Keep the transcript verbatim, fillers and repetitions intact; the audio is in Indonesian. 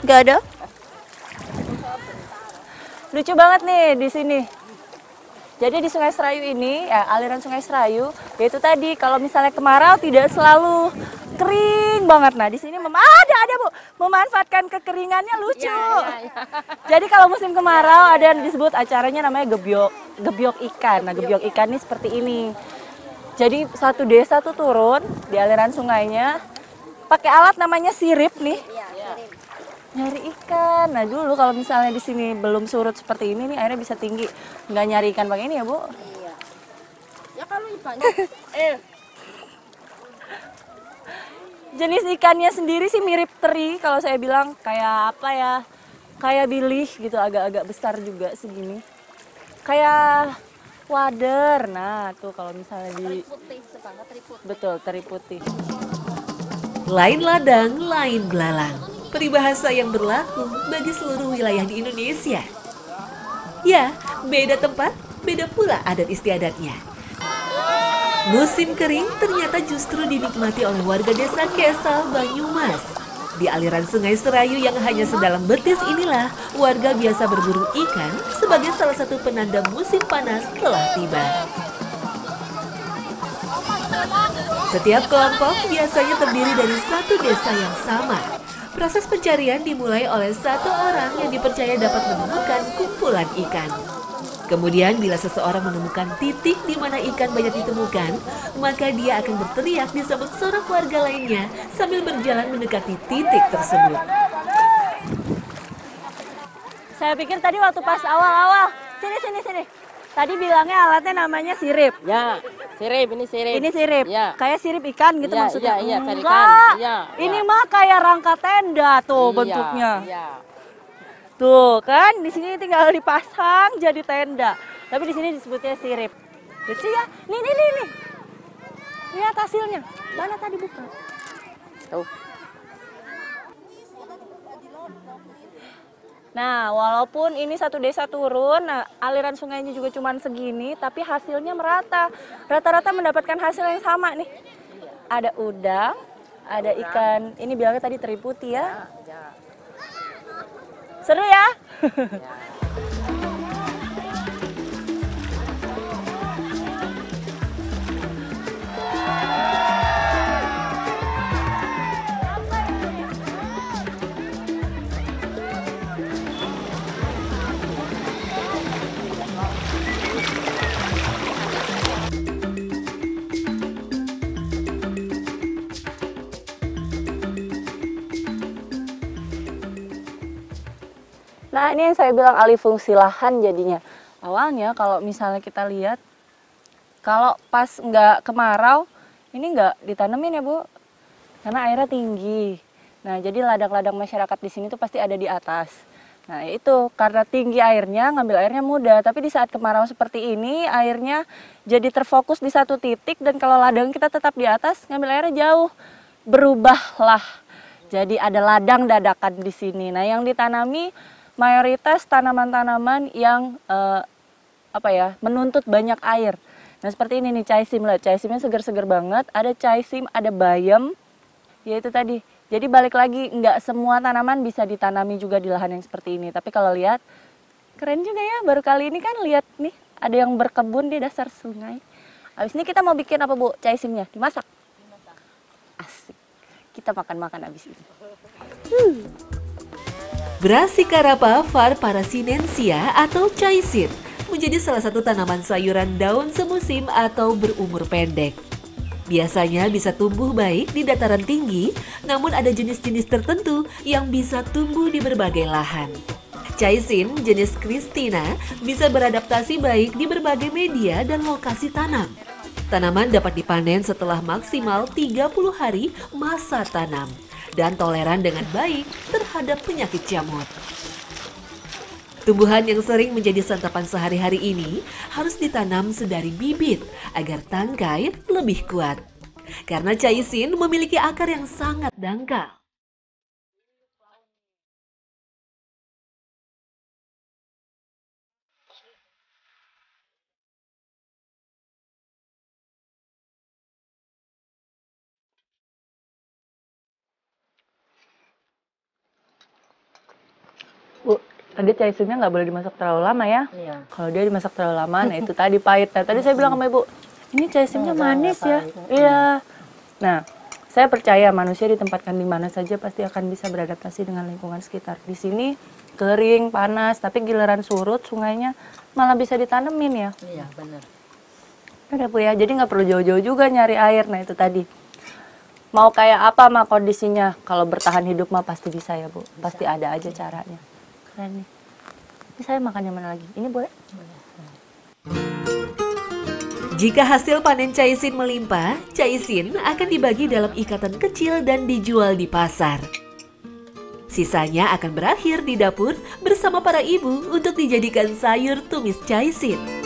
Nggak ada. Lucu banget nih di sini. Jadi di Sungai Serayu ini, ya, aliran Sungai Serayu, yaitu tadi kalau misalnya kemarau tidak selalu kering banget. Nah di sini mem ada ada bu, memanfaatkan kekeringannya lucu. Ya, ya, ya. Jadi kalau musim kemarau ada yang disebut acaranya namanya gebyok, gebyok ikan. Nah gebyok ikan ini seperti ini. Jadi satu desa tuh turun di aliran sungainya, pakai alat namanya sirip nih. Nyari ikan. Nah dulu kalau misalnya di sini belum surut seperti ini nih airnya bisa tinggi. Nggak nyari ikan pakai ini ya bu? Iya. Ya kalau banyak. eh. Jenis ikannya sendiri sih mirip teri kalau saya bilang, kayak apa ya? Kayak bilih gitu, agak-agak besar juga segini. Kayak wader. Nah tuh kalau misalnya di Teri putih, sebangga teri putih. betul teri putih. Lain ladang, lain belalang. Peribahasa yang berlaku bagi seluruh wilayah di Indonesia. Ya, beda tempat, beda pula adat istiadatnya. Musim kering ternyata justru dinikmati oleh warga desa Kesal, Banyumas. Di aliran Sungai Serayu yang hanya sedalam betis inilah, warga biasa berburu ikan sebagai salah satu penanda musim panas telah tiba. Setiap kelompok biasanya terdiri dari satu desa yang sama. Proses pencarian dimulai oleh satu orang yang dipercaya dapat menemukan kumpulan ikan. Kemudian bila seseorang menemukan titik di mana ikan banyak ditemukan, maka dia akan berteriak disambut sorak warga lainnya sambil berjalan mendekati titik tersebut. Saya pikir tadi waktu pas awal-awal, sini sini sini. Tadi bilangnya alatnya namanya sirip. Ya, sirip ini sirip. Ini sirip, Ya. kayak sirip ikan gitu Ya, maksudnya. iya, iya, cari Enggak, ikan. Ya, ini ya. mah kayak rangka tenda tuh Iya, bentuknya. Iya. Tuh kan, di sini tinggal dipasang jadi tenda. Tapi di sini disebutnya sirip. Lucu ya? Nih, nih, nih, nih. Lihat hasilnya. Mana tadi buka? Tuh. Nah, walaupun ini satu desa turun, nah aliran sungainya juga cuma segini, tapi hasilnya merata. Rata-rata mendapatkan hasil yang sama nih. Ada udang, ada ikan, ini bilangnya tadi teri putih ya. Seru ya? Nah ini yang saya bilang alih fungsi lahan jadinya. Awalnya kalau misalnya kita lihat, kalau pas nggak kemarau, ini nggak ditanemin ya Bu. Karena airnya tinggi. Nah jadi ladang-ladang masyarakat di sini tuh pasti ada di atas. Nah itu karena tinggi airnya, ngambil airnya mudah. Tapi di saat kemarau seperti ini, airnya jadi terfokus di satu titik. Dan kalau ladang kita tetap di atas, ngambil airnya jauh. Berubahlah. Jadi ada ladang dadakan di sini. Nah yang ditanami mayoritas tanaman-tanaman yang eh, apa ya menuntut banyak air. Nah seperti ini nih caisim, lihat caisimnya seger-seger banget. Ada caisim, ada bayam, yaitu tadi. Jadi balik lagi nggak semua tanaman bisa ditanami juga di lahan yang seperti ini. Tapi kalau lihat keren juga ya. Baru kali ini kan lihat nih ada yang berkebun di dasar sungai. Abis ini kita mau bikin apa Bu? Caisimnya dimasak. Asik. Kita makan-makan abis ini. Hmm. Brassicarpa var parasinensia atau caisim menjadi salah satu tanaman sayuran daun semusim atau berumur pendek. Biasanya bisa tumbuh baik di dataran tinggi, namun ada jenis-jenis tertentu yang bisa tumbuh di berbagai lahan. Caisim jenis Christina bisa beradaptasi baik di berbagai media dan lokasi tanam. Tanaman dapat dipanen setelah maksimal tiga puluh hari masa tanam dan toleran dengan baik terhadap penyakit jamur. Tumbuhan yang sering menjadi santapan sehari-hari ini harus ditanam sedari bibit agar tangkai lebih kuat. Karena caisim memiliki akar yang sangat dangkal. Tadi caisinnya nggak boleh dimasak terlalu lama ya. Iya. Kalau dia dimasak terlalu lama, nah itu tadi pahit. Nah, tadi saya bilang sama ibu, ini caisinnya manis ya. Iya. Nah, saya percaya manusia ditempatkan di mana saja pasti akan bisa beradaptasi dengan lingkungan sekitar. Di sini kering, panas, tapi giliran surut sungainya malah bisa ditanemin ya. Iya, benar. Ada Bu ya, jadi nggak perlu jauh-jauh juga nyari air. Nah itu tadi. Mau kayak apa mah kondisinya, kalau bertahan hidup mah pasti bisa ya Bu. Bisa. Pasti ada aja caranya. Keren nih. Ini saya makan yang mana lagi? Ini boleh? Jika hasil panen caisin melimpah, caisin akan dibagi dalam ikatan kecil dan dijual di pasar. Sisanya akan berakhir di dapur bersama para ibu untuk dijadikan sayur tumis caisin.